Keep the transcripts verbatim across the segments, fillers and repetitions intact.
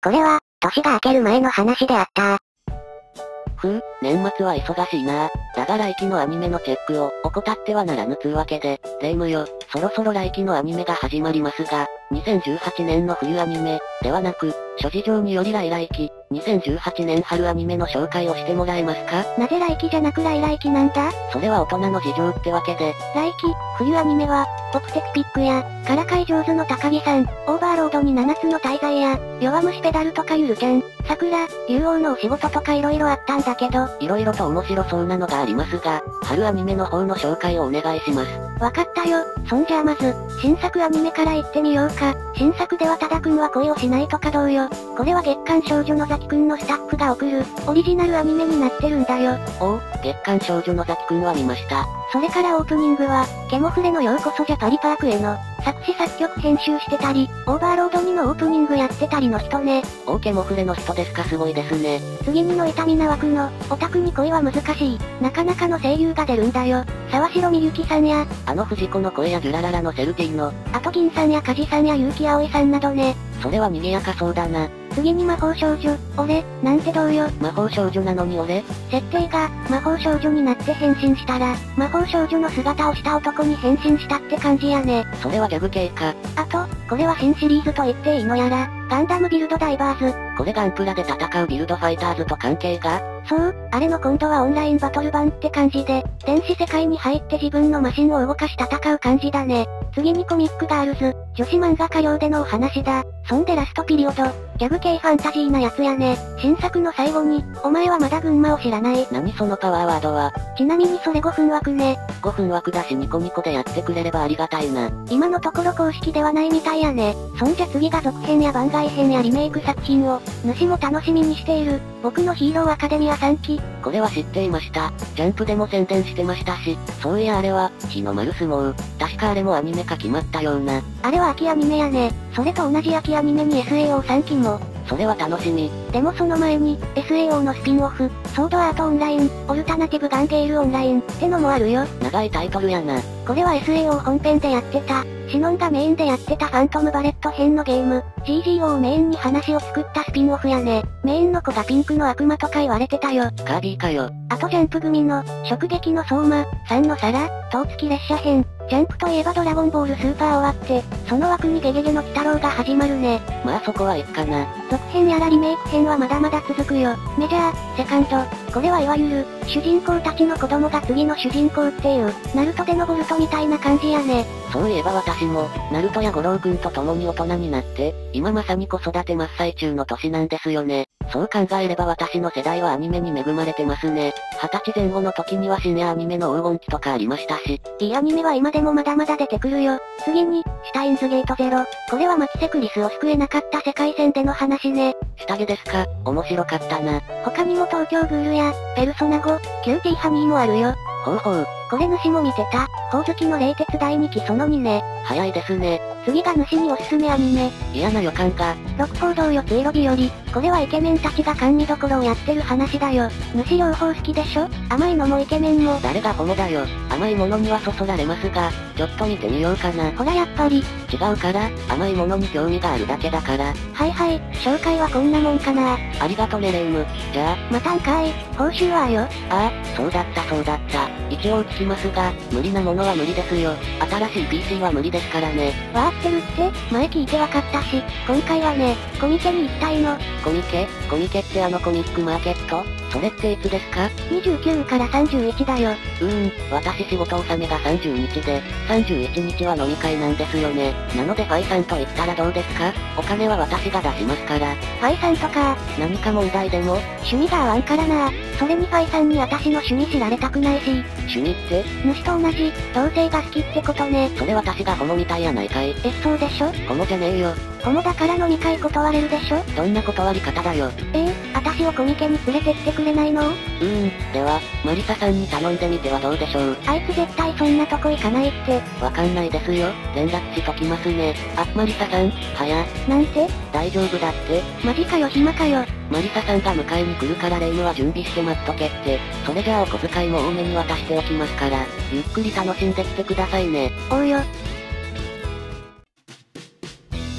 これは、年が明ける前の話であった。 ふう、年末は忙しいな。だが来期のアニメのチェックを怠ってはならぬつうわけで、レイムよ、そろそろ来期のアニメが始まりますが、にせんじゅうはちねんの冬アニメ、ではなく、諸事情により来来期、にせんじゅうはちねん春アニメの紹介をしてもらえますか？ なぜ来期じゃなく来来期なんだ？ それは大人の事情ってわけで。 来期、冬アニメは、僕テクピックや、からかい上手の高木さん、オーバーロードにななつの大罪や、弱虫ペダルとかゆるちゃん、桜、竜王のお仕事とか色々あったんだけど、 色々と面白そうなのがありますが、春アニメの方の紹介をお願いします。 わかったよ。そんじゃあまず、新作アニメから言ってみようか。新作では多田くんは恋をしないとかどうよ。これは月刊少女のザキくんのスタッフが送る、オリジナルアニメになってるんだよ。 おう、月刊少女のザキくんは見ました。 それからオープニングは、ケモフレのようこそジャパリパークへの、作詞作曲編集してたり、オーバーロードにのオープニングやってたりの人ね。 オーケモフレの人ですか、すごいですね。 次にの痛みな枠の、オタクに恋は難しい、なかなかの声優が出るんだよ。沢城みゆきさんや、 あの藤子の声やジュラララのセルティーノ。 あと銀さんや梶さんや結城葵さんなどね。 それは賑やかそうだな。 次に魔法少女、俺、なんてどうよ。 魔法少女なのに俺？ 設定が、魔法少女になって変身したら、魔法少女の姿をした男に変身したって感じやね。 それはギャグ系か。 あと、これは新シリーズと言っていいのやら、ガンダムビルドダイバーズ。 これガンプラで戦うビルドファイターズと関係が？ そう、あれの今度はオンラインバトル版って感じで、電子世界に入って自分のマシンを動かし戦う感じだね。次にコミックガールズ、女子漫画家用でのお話だ。そんでラストピリオド、ギャグ系ファンタジーなやつやね。新作の最後に、お前はまだ群馬を知らない。 何そのパワーワードは。 ちなみにそれごふん枠ね。 ごふん枠だしニコニコでやってくれればありがたいな。 今のところ公式ではないみたいやね。そんじゃ次が続編や番外編やリメイク作品を、主も楽しみにしている、僕のヒーローアカデミアさんき。 これは知っていました。ジャンプでも宣伝してましたし、そういやあれは、日の丸相撲。確かあれもアニメ化決まったような。 あれは秋アニメやね。それと同じ秋アニメに エスエーオーさん 期も。 それは楽しみ。 でもその前に、エスエーオー のスピンオフ、ソードアートオンライン、オルタナティブガンゲールオンラインってのもあるよ。 長いタイトルやな。 これは エスエーオー 本編でやってた、シノンがメインでやってたファントムバレット編のゲーム、ジージーオー をメインに話を作ったスピンオフやね。メインの子がピンクの悪魔とか言われてたよ。 カービィかよ。 あとジャンプ組の、直撃の相馬、さんの皿、塔付き列車編。ジャンプといえばドラゴンボールスーパー終わって、その枠にゲゲゲの鬼太郎が始まるね。 まあそこはいっかな。 続編やらリメイク編はまだまだ続くよ。メジャー、セカンド。これはいわゆる、主人公たちの子供が次の主人公っていう、ナルトでのボルトみたいな感じやね。 そういえば私も、ナルトや五郎くんと共に大人になって、今まさに子育て真っ最中の年なんですよね。そう考えれば私の世代はアニメに恵まれてますね。二十歳前後の時には深夜アニメの黄金期とかありましたし。 いいアニメは今でもまだまだ出てくるよ。次に、シュタインズゲートゼロ。これはマキセクリスを救えなかった世界線での話ね。 下着ですか？面白かったな。 他にも東京グールや、ペルソナご、キューティーハニーもあるよ。 ほうほう。 これ主も見てた、ほおずきの冷徹だいにきそのにね。 早いですね。 次が主におすすめアニメ。 嫌な予感が。 六甲道よついろ日和。これはイケメンたちが甘味どころをやってる話だよ。主両方好きでしょ？甘いのもイケメンも。 誰がホモだよ。甘いものにはそそられますが、ちょっと見てみようかな。 ほらやっぱり。 違うから、甘いものに興味があるだけだから。 はいはい、紹介はこんなもんかな。 ありがとねレイム。じゃあ。 またんかい、報酬はよ。 ああ、そうだったそうだった。一応聞きますが、無理なものは無理ですよ。新しい ピーシー は無理ですからね。 わーってるって、前聞いてわかったし、今回はね、コミケに行きたいの。 コミケ？コミケってあのコミックマーケット？それっていつですか？ にじゅうくからさんじゅういちだよ。 うーん、私仕事納めがさんじゅうにちで、さんじゅういちにちは飲み会なんですよね。なのでファイさんと言ったらどうですか？お金は私が出しますから。 ファイさんとか、 何か問題でも？ 趣味が合わんからな。それにファイさんに私の趣味知られたくないし。 趣味って？ 主と同じ、同性が好きってことね。 それ私がホモみたいやないかい。 え、そうでしょ？ ホモじゃねえよ。 ホモだから飲み会断れるでしょ？ どんな断り方だよ。 えー、私をコミケに連れてってくれないの？ うーん、では、マリサさんに頼んでみてはどうでしょう。 あいつ絶対そんなとこ行かないって。 わかんないですよ。連絡しときますね。あ、マリサさん、はや。 なんて？ 大丈夫だって。 マジかよ暇かよ。 マリサさんが迎えに来るからレイムは準備して待っとけって。それじゃあお小遣いも多めに渡しておきますから、ゆっくり楽しんできてくださいね。 おうよ。シュタ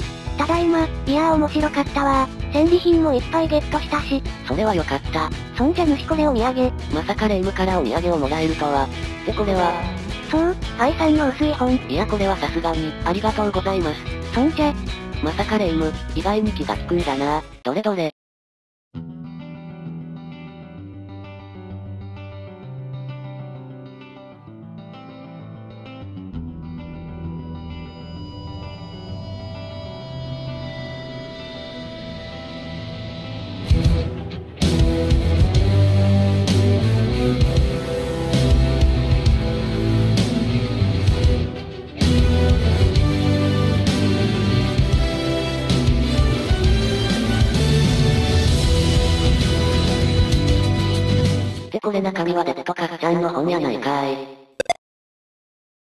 ただいま、いやー面白かったわー。戦利品もいっぱいゲットしたし。 それはよかった。 そんじゃ主これお土産。 まさかレ夢ムからお土産をもらえるとは。ってこれは。 そう、愛さんの薄い本。 いやこれはさすがに、ありがとうございます。 そんじゃ。 まさかレ夢ム、意外に気が利くんだな。どれどれ。ってこれ中身はデテとカフちゃんの本やないかーい。